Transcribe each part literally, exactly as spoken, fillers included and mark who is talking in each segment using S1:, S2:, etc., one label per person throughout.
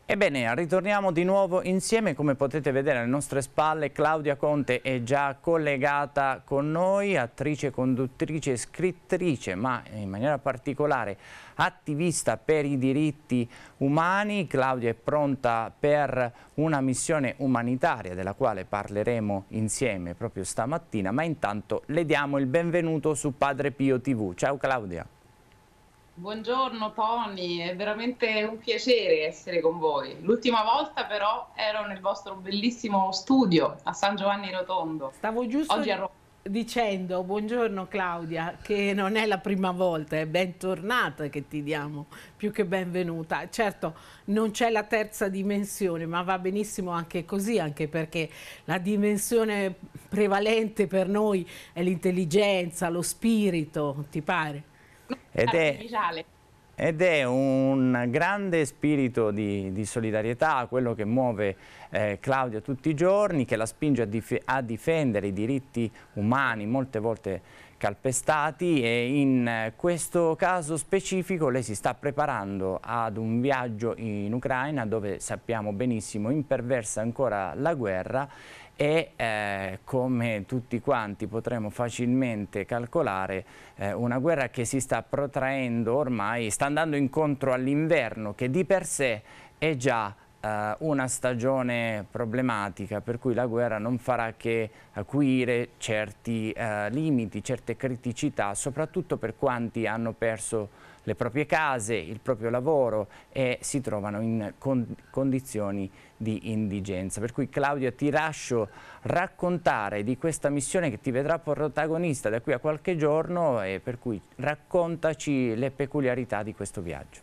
S1: Ebbene, ritorniamo di nuovo insieme. Come potete vedere alle nostre spalle Claudia Conte è già collegata con noi, attrice, conduttrice, scrittrice, ma in maniera particolare attivista per i diritti umani. Claudia è pronta per una missione umanitaria della quale parleremo insieme proprio stamattina, ma intanto le diamo il benvenuto su Padre Pio tivù. Ciao Claudia.
S2: Buongiorno Tony, è veramente un piacere essere con voi. L'ultima volta però ero nel vostro bellissimo studio a San Giovanni Rotondo.
S3: Stavo giusto
S2: Oggi a Roma.
S3: dicendo, buongiorno Claudia, che non è la prima volta, è bentornata che ti diamo, più che benvenuta. Certo, non c'è la terza dimensione, ma va benissimo anche così, anche perché la dimensione prevalente per noi è l'intelligenza, lo spirito, ti pare?
S1: Ed è, ed è un grande spirito di, di solidarietà, quello che muove eh, Claudia tutti i giorni, che la spinge a, dif a difendere i diritti umani, molte volte calpestati, e in questo caso specifico lei si sta preparando ad un viaggio in Ucraina, dove sappiamo benissimo imperversa ancora la guerra e eh, come tutti quanti potremo facilmente calcolare, eh, una guerra che si sta protraendo ormai, sta andando incontro all'inverno, che di per sé è già eh, una stagione problematica, per cui la guerra non farà che acuire certi eh, limiti, certe criticità, soprattutto per quanti hanno perso le proprie case, il proprio lavoro e si trovano in con condizioni di indigenza. Per cui Claudia, ti lascio raccontare di questa missione che ti vedrà protagonista da qui a qualche giorno, e per cui raccontaci le peculiarità di questo viaggio.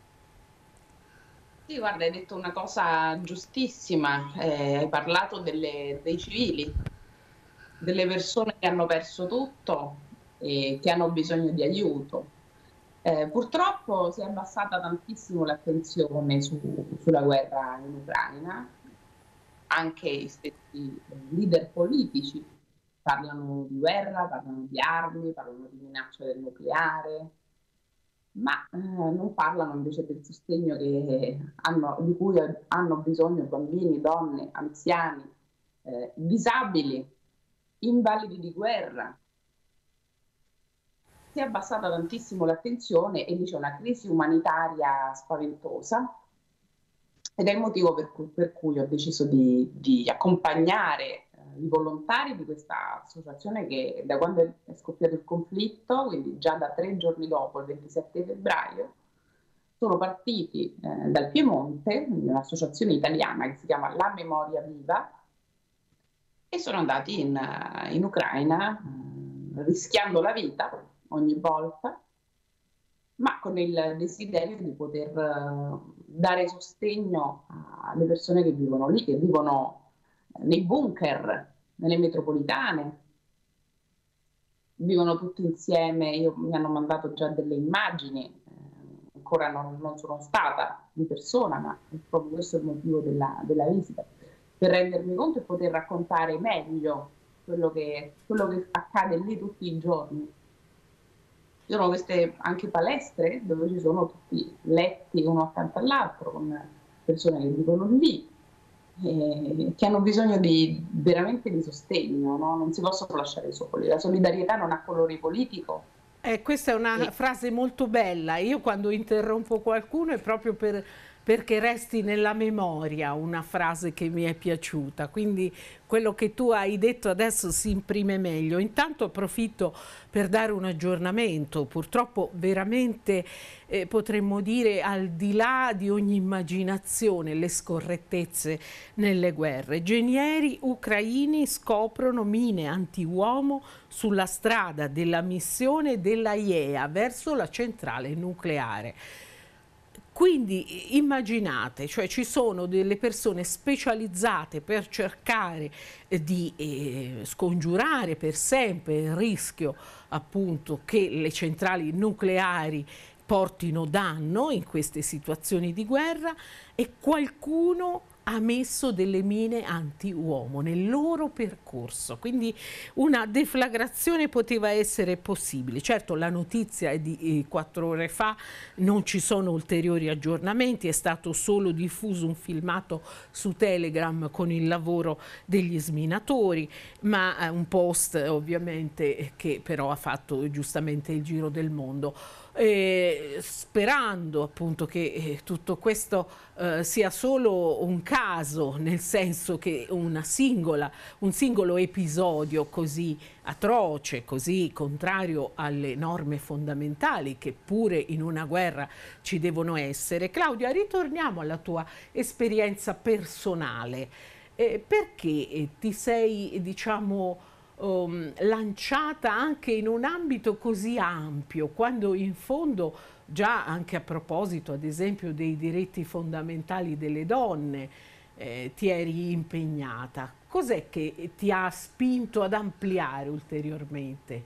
S2: Sì, guarda, hai detto una cosa giustissima, eh, hai parlato delle, dei civili, delle persone che hanno perso tutto e che hanno bisogno di aiuto. Eh, purtroppo si è abbassata tantissimo l'attenzione su, sulla guerra in Ucraina, anche i stessi leader politici parlano di guerra, parlano di armi, parlano di minaccia del nucleare, ma eh, non parlano invece del sostegno che hanno, di cui hanno bisogno bambini, donne, anziani, eh, disabili, invalidi di guerra. Si è abbassata tantissimo l'attenzione e lì c'è una crisi umanitaria spaventosa, ed è il motivo per cui, per cui ho deciso di, di accompagnare eh, i volontari di questa associazione che da quando è scoppiato il conflitto, quindi già da tre giorni dopo, il ventisette febbraio, sono partiti eh, dal Piemonte, un'associazione italiana che si chiama La Memoria Viva, e sono andati in, in Ucraina eh, rischiando la vita ogni volta, ma con il desiderio di poter uh, dare sostegno alle persone che vivono lì, che vivono nei bunker, nelle metropolitane, vivono tutti insieme. Io, mi hanno mandato già delle immagini, eh, ancora non, non sono stata di persona, ma è proprio questo il motivo della, della visita, per rendermi conto e poter raccontare meglio quello che, quello che accade lì tutti i giorni. Ci sono queste anche palestre dove ci sono tutti letti uno accanto all'altro con persone che vivono lì, eh, che hanno bisogno di, veramente di sostegno, no? Non si possono lasciare soli. La solidarietà non ha colore politico.
S3: Eh, questa è una e... frase molto bella. Io quando interrompo qualcuno è proprio per... perché resti nella memoria una frase che mi è piaciuta, quindi quello che tu hai detto adesso si imprime meglio. Intanto approfitto per dare un aggiornamento, purtroppo veramente eh, potremmo dire al di là di ogni immaginazione, le scorrettezze nelle guerre. Genieri ucraini scoprono mine antiuomo sulla strada della missione della I E A verso la centrale nucleare. Quindi immaginate, cioè ci sono delle persone specializzate per cercare di eh, scongiurare per sempre il rischio appunto che le centrali nucleari portino danno in queste situazioni di guerra, e qualcuno ha messo delle mine anti-uomo nel loro percorso, quindi una deflagrazione poteva essere possibile. Certo, la notizia è di eh, quattro ore fa, non ci sono ulteriori aggiornamenti, è stato solo diffuso un filmato su Telegram con il lavoro degli sminatori, ma eh, un post ovviamente che però ha fatto giustamente il giro del mondo. Eh, sperando appunto che eh, tutto questo eh, sia solo un caso, nel senso che una singola, un singolo episodio così atroce, così contrario alle norme fondamentali che pure in una guerra ci devono essere. Claudia, ritorniamo alla tua esperienza personale. Eh, perché eh, ti sei, diciamo, Um, lanciata anche in un ambito così ampio, quando in fondo già anche a proposito ad esempio dei diritti fondamentali delle donne eh, ti eri impegnata? Cos'è che ti ha spinto ad ampliare ulteriormente?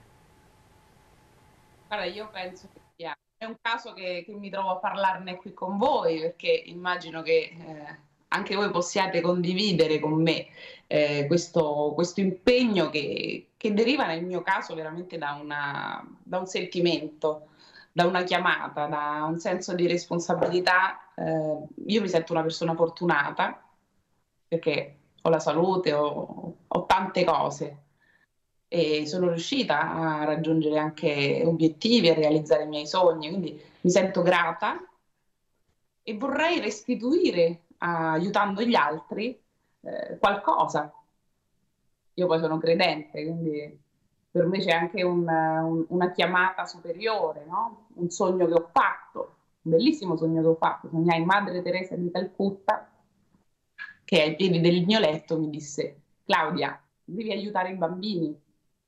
S2: Allora, io penso che sia è un caso che, che mi trovo a parlarne qui con voi, perché immagino che eh, anche voi possiate condividere con me eh, questo, questo impegno che, che deriva nel mio caso veramente da, una, da un sentimento, da una chiamata, da un senso di responsabilità. Eh, io mi sento una persona fortunata perché ho la salute, ho, ho tante cose e sono riuscita a raggiungere anche obiettivi, a realizzare i miei sogni, quindi mi sento grata e vorrei restituire, aiutando gli altri, eh, qualcosa. Io poi sono credente, quindi per me c'è anche un, un, una chiamata superiore, no? Un sogno che ho fatto, un bellissimo sogno che ho fatto. Sognai Madre Teresa di Calcutta, che ai piedi del mio letto mi disse: Claudia, devi aiutare i bambini.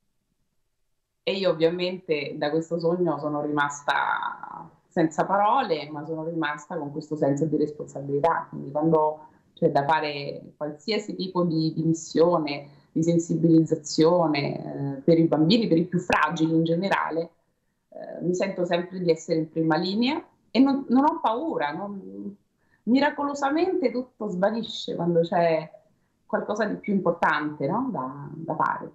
S2: E io ovviamente da questo sogno sono rimasta senza parole, ma sono rimasta con questo senso di responsabilità. Quindi quando c'è da fare qualsiasi tipo di, di missione, di sensibilizzazione eh, per i bambini, per i più fragili in generale, eh, mi sento sempre di essere in prima linea e non, non ho paura. Non... Miracolosamente tutto svanisce quando c'è qualcosa di più importante, no? da, da fare.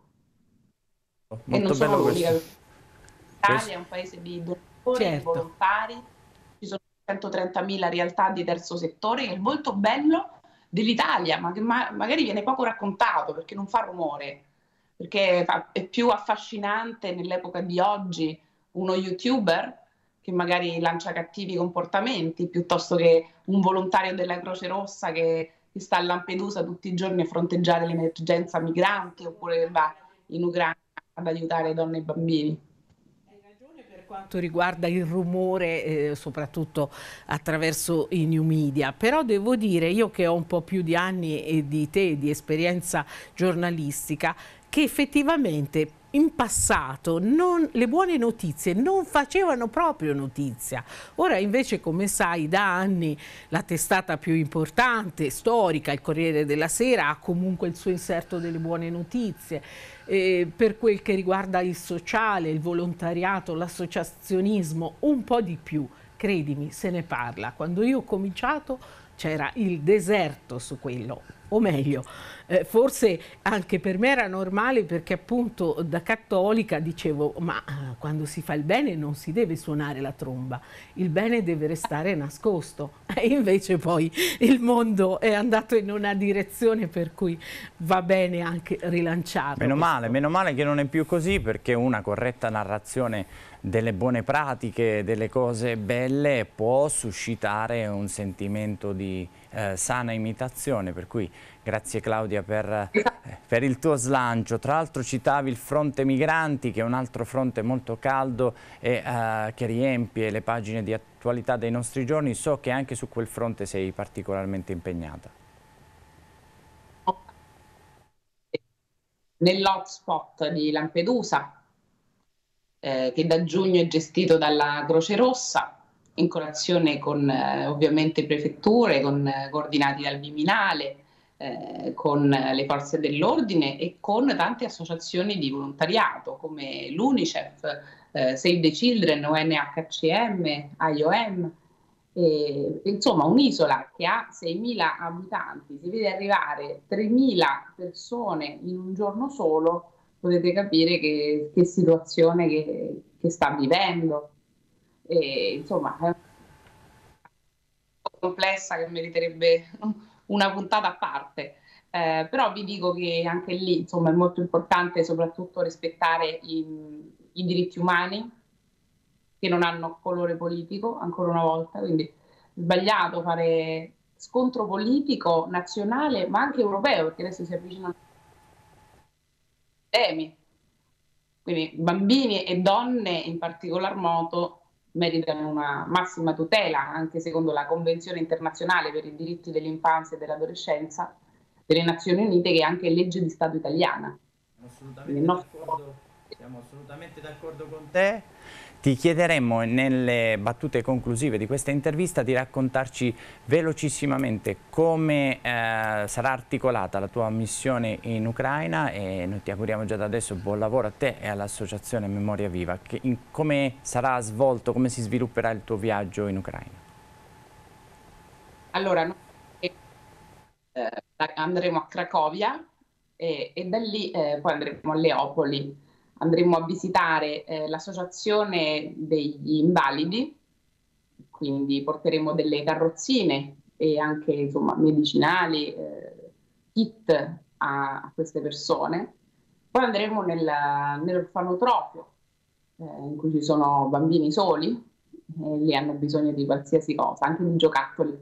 S1: Molto
S2: E non sono l'unica. L'Italia è un paese di donatori, certo, di volontari, ci sono centotrentamila realtà di terzo settore, che è molto bello dell'Italia, ma che ma magari viene poco raccontato perché non fa rumore, perché fa è più affascinante nell'epoca di oggi uno youtuber che magari lancia cattivi comportamenti piuttosto che un volontario della Croce Rossa che, che sta a Lampedusa tutti i giorni a fronteggiare l'emergenza migranti, oppure che va in Ucraina ad aiutare donne e bambini.
S3: Hai ragione per quanto riguarda il rumore, eh, soprattutto attraverso i new media, però devo dire, io che ho un po' più di anni e di te, di esperienza giornalistica, che effettivamente in passato non, le buone notizie non facevano proprio notizia. Ora invece, come sai, da anni la testata più importante, storica, il Corriere della Sera, ha comunque il suo inserto delle buone notizie. Eh, per quel che riguarda il sociale, il volontariato, l'associazionismo, un po' di più, credimi, se ne parla. Quando io ho cominciato c'era il deserto su quello, o meglio, eh, forse anche per me era normale, perché appunto da cattolica dicevo: ma eh, quando si fa il bene non si deve suonare la tromba, il bene deve restare nascosto. E invece poi il mondo è andato in una direzione per cui va bene anche rilanciarlo.
S1: Meno
S3: questo.
S1: male, meno male che non è più così, perché una corretta narrazione delle buone pratiche, delle cose belle, può suscitare un sentimento di eh, sana imitazione, per cui grazie Claudia per, eh, per il tuo slancio. Tra l'altro citavi il fronte migranti, che è un altro fronte molto caldo e eh, che riempie le pagine di attualità dei nostri giorni. So che anche su quel fronte sei particolarmente impegnata.
S2: Nell'hotspot di Lampedusa, eh, che da giugno è gestito dalla Croce Rossa, in collaborazione con eh, ovviamente prefetture, con, eh, coordinati dal Viminale, eh, con le forze dell'ordine e con tante associazioni di volontariato come l'UNICEF, eh, Save the Children, U N H C M, I O M, E, insomma, un'isola che ha seimila abitanti, si vede arrivare tremila persone in un giorno solo, potete capire che, che situazione che, che sta vivendo. E, insomma, è complessa che meriterebbe una puntata a parte. Eh, però vi dico che anche lì, insomma, è molto importante soprattutto rispettare i, i diritti umani che non hanno colore politico, ancora una volta, quindi sbagliato fare scontro politico nazionale ma anche europeo, perché adesso si avvicinano temi. Quindi bambini e donne in particolar modo meritano una massima tutela, anche secondo la Convenzione internazionale per i diritti dell'infanzia e dell'adolescenza delle Nazioni Unite, che è anche legge di Stato italiana.
S1: Assolutamente nostro... Siamo assolutamente d'accordo con te. Ti chiederemmo nelle battute conclusive di questa intervista di raccontarci velocissimamente come eh, sarà articolata la tua missione in Ucraina, e noi ti auguriamo già da adesso buon lavoro a te e all'Associazione Memoria Viva. Che, in, come sarà svolto, come si svilupperà il tuo viaggio in Ucraina?
S2: Allora, noi eh, andremo a Cracovia e, e da lì eh, poi andremo a Leopoli. Andremo a visitare eh, l'associazione degli invalidi, quindi porteremo delle carrozzine e anche insomma, medicinali, eh, kit a, a queste persone. Poi andremo nel, nell'orfanotrofio, eh, in cui ci sono bambini soli, e lì hanno bisogno di qualsiasi cosa, anche di giocattoli.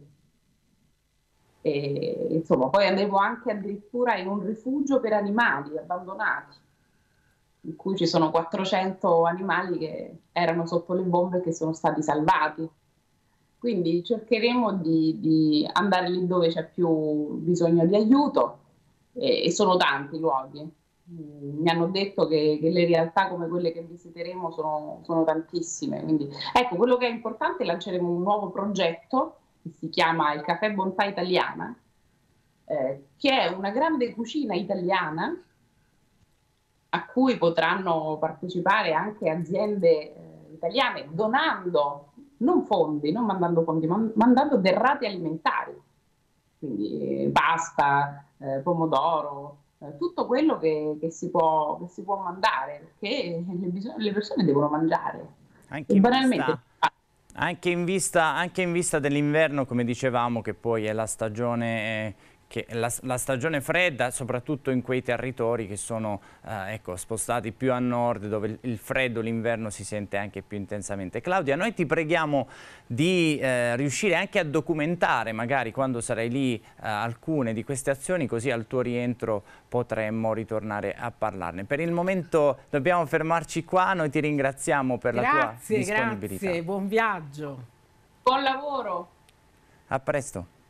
S2: E, insomma, poi andremo anche addirittura in un rifugio per animali abbandonati, in cui ci sono quattrocento animali che erano sotto le bombe e che sono stati salvati. Quindi cercheremo di, di andare lì dove c'è più bisogno di aiuto, e, e sono tanti i luoghi. Mi hanno detto che, che le realtà come quelle che visiteremo sono, sono tantissime. Quindi, ecco, quello che è importante, lanceremo un nuovo progetto che si chiama il Caffè Bontà Italiana, eh, che è una grande cucina italiana a cui potranno partecipare anche aziende eh, italiane, donando, non fondi, non mandando fondi, ma mandando derrate alimentari, quindi pasta, eh, pomodoro, eh, tutto quello che, che, si può, che si può mandare, perché le, le persone devono mangiare.
S1: Anche
S2: e
S1: in
S2: banalmente...
S1: vista... Anche in vista, anche in vista dell'inverno, come dicevamo, che poi è la stagione, eh, che la, la stagione fredda, soprattutto in quei territori che sono eh, ecco, spostati più a nord, dove il, il freddo, l'inverno si sente anche più intensamente. Claudia, noi ti preghiamo di eh, riuscire anche a documentare, magari quando sarai lì, eh, alcune di queste azioni, così al tuo rientro potremmo ritornare a parlarne. Per il momento dobbiamo fermarci qua, noi ti ringraziamo per
S3: grazie,
S1: la tua disponibilità.
S3: Grazie, buon viaggio.
S2: Buon lavoro.
S1: A presto.